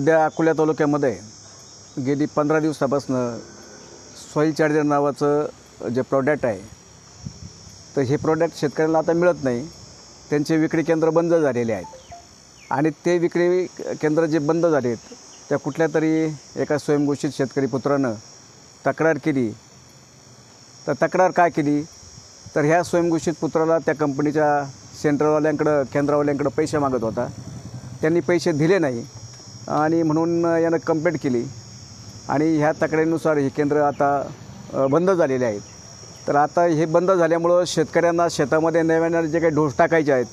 सध्या अकोला तालुक्यामध्ये गेली 15 दिवसापासून सॉईल चार्जर नावाचं जे प्रॉडक्ट आहे, तर हे प्रॉडक्ट शेतकऱ्यांना आता मिळत नाही. त्यांचे विक्री केंद्र बंद झालेले आहेत आणि ते विक्री केंद्र जे बंद झाले आहेत त्या कुठल्या तरी एका स्वयंघोषित शेतकरी पुत्रानं तक्रार केली. तर तक्रार काय केली, तर ह्या स्वयंघोषित पुत्राला त्या कंपनीच्या सेंटरवाल्यांकडं केंद्रवाल्यांकडं पैसे मागत होता. त्यांनी पैसे दिले नाही आणि म्हणून यानं कंप्लेंट केली आणि ह्या तक्रारीनुसार हे केंद्र आता बंद झालेले आहेत. तर आता हे बंद झाल्यामुळं शेतकऱ्यांना शेतामध्ये नव्याने जे काही डोस टाकायचे आहेत,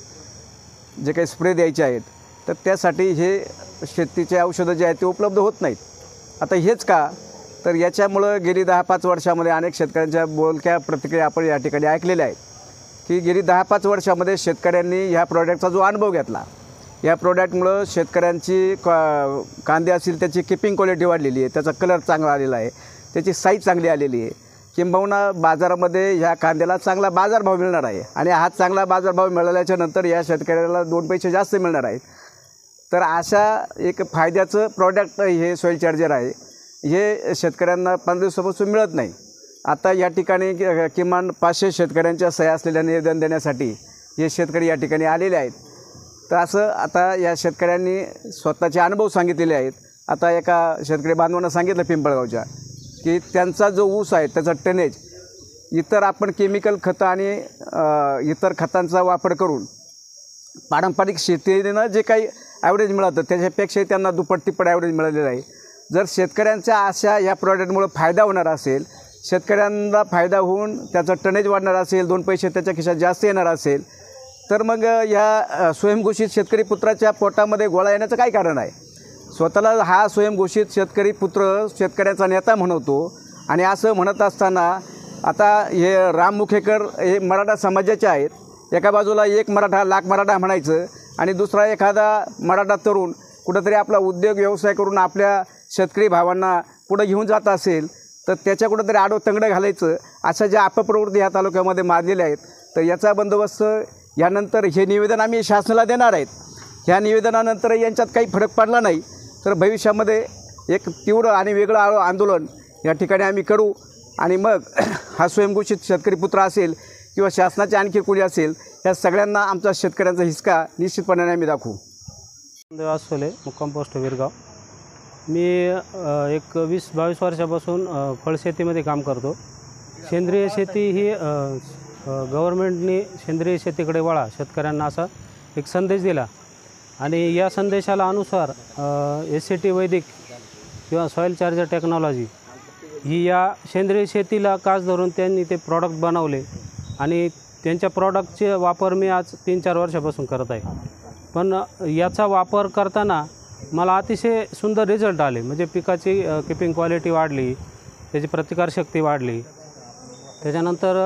जे काही स्प्रे द्यायचे आहेत, तर त्यासाठी हे शेतीचे औषधं जे आहेत ते उपलब्ध होत नाहीत. आता हेच का, तर याच्यामुळं गेली 10-5 वर्षामध्ये अनेक शेतकऱ्यांच्या बोलक्या प्रतिक्रिया आपण या ठिकाणी ऐकलेल्या आहेत की गेली 10-5 वर्षामध्ये शेतकऱ्यांनी ह्या प्रॉडक्टचा जो अनुभव घेतला, या प्रॉडक्टमुळं शेतकऱ्यांची कांदे असतील त्याची किपिंग क्वालिटी वाढलेली आहे, त्याचा कलर चांगला आलेला आहे, त्याची साईज चांगली आलेली आहे, किंबहुना बाजारामध्ये ह्या कांद्याला चांगला बाजारभाव मिळणार आहे आणि हा चांगला बाजारभाव मिळाल्याच्या नंतर या शेतकऱ्याला 2 पैसे जास्त मिळणार आहेत. तर अशा एक फायद्याचं प्रॉडक्ट हे सॉईल चार्जर आहे. हे शेतकऱ्यांना 15 दिवसापासून मिळत नाही. आता या ठिकाणी किमान 500 शेतकऱ्यांच्या सह्या असलेल्या निवेदन देण्यासाठी हे शेतकरी या ठिकाणी आलेले आहेत. तर असं आता या शेतकऱ्यांनी स्वतःचे अनुभव सांगितलेले आहेत. आता एका शेतकरी बांधवांना सांगितलं पिंपळगावच्या की त्यांचा जो ऊस आहे त्याचा टनेज इतर आपण केमिकल खतं आणि इतर खतांचा वापर करून पारंपरिक शेतीनं जे काही ॲव्हरेज मिळतं त्याच्यापेक्षाही त्यांना दुप्पट-तिप्पट ॲव्हरेज मिळालेलं आहे. जर शेतकऱ्यांच्या अशा या प्रॉडक्टमुळं फायदा होणार असेल, शेतकऱ्यांना फायदा होऊन त्याचं टनेज वाढणार असेल, 2 पैसे त्याच्या खिशात जास्त येणार असेल, तर मग या स्वयंघोषित शेतकरी पुत्राच्या पोटामध्ये गोळा येण्याचं काय कारण आहे? स्वतःला हा स्वयंघोषित शेतकरी पुत्र शेतकऱ्याचा नेता म्हणवतो आणि असं म्हणत असताना आता हे राम मुखेकर हे मराठा समाजाचे आहेत. एका बाजूला एक मराठा लाख मराठा म्हणायचं आणि दुसरा एखादा मराठा तरुण कुठंतरी आपला उद्योग व्यवसाय करून आपल्या शेतकरी भावांना पुढं घेऊन जात असेल तर त्याच्या कुठंतरी आडोतंगडं घालायचं, अशा ज्या अपप्रवृत्ती ह्या तालुक्यामध्ये माजलेल्या आहेत. तर याचा बंदोबस्त यानंतर हे निवेदन आम्ही शासनाला देणार आहेत. ह्या निवेदनानंतर यांच्यात काही फरक पडला नाही तर भविष्यामध्ये एक तीव्र आणि वेगळं आंदोलन या ठिकाणी आम्ही करू आणि मग हा स्वयंघोषित शेतकरी पुत्र असेल किंवा शासनाचे आणखी कोणी असेल, या सगळ्यांना आमचा शेतकऱ्यांचा हिसका निश्चितपणे आम्ही दाखवू. देवासोले मुक्काम पोस्ट विरगाव. मी एक 20-22 वर्षापासून फळशेतीमध्ये काम करतो. सेंद्रिय शेती ही गव्हर्नमेंटने सेंद्रिय शेतीकडे वळा शेतकऱ्यांना असा एक संदेश दिला आणि या संदेशाला अनुसार SCT वैदिक किंवा सॉईल चार्जर टेक्नॉलॉजी ही या सेंद्रिय शेतीला कास धरून त्यांनी ते प्रॉडक्ट बनवले आणि त्यांच्या प्रॉडक्टचे वापर मी आज 3-4 वर्षापासून करत आहे. पण याचा वापर करताना मला अतिशय सुंदर रिझल्ट आले. म्हणजे पिकाची किपिंग क्वालिटी वाढली, त्याची प्रतिकारशक्ती वाढली, त्याच्यानंतर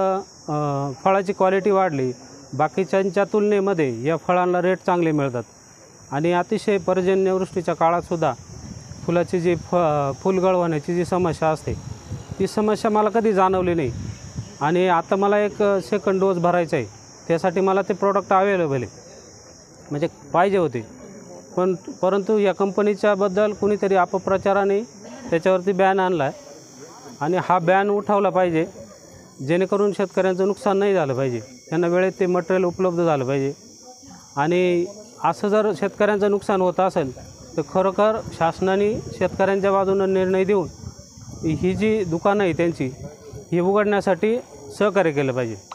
फळाची क्वालिटी वाढली. बाकीच्यांच्या तुलनेमध्ये या फळांना रेट चांगले मिळतात आणि अतिशय पर्जन्यवृष्टीच्या काळातसुद्धा फुलाची जी फुलगळ होण्याची जी समस्या असते ती समस्या मला कधी जाणवली नाही. आणि आता मला एक सेकंड डोस भरायचा आहे, त्यासाठी मला ते प्रॉडक्ट अवेलेबल आहे, म्हणजे पाहिजे होते. परंतु या कंपनीच्याबद्दल कुणीतरी अपप्रचाराने त्याच्यावरती बॅन आणला आहे आणि हा बॅन उठवला पाहिजे जेणेकरून शेतकऱ्यांचं नुकसान नाही झालं पाहिजे, त्यांना वेळेत ते मटेरियल उपलब्ध झालं पाहिजे. आणि असं जर शेतकऱ्यांचं नुकसान होत असेल तर खरोखर शासनाने शेतकऱ्यांच्या बाजूनं निर्णय देऊन ही जी दुकानं आहे त्यांची ही उघडण्यासाठी सहकार्य केलं पाहिजे.